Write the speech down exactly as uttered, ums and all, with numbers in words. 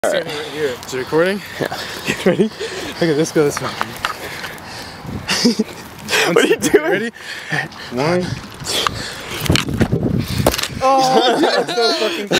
Standing right here. Is it recording? Yeah. Get ready? Okay, let's go this way. What are you doing? Ready? One. Oh, dude, that's so fucking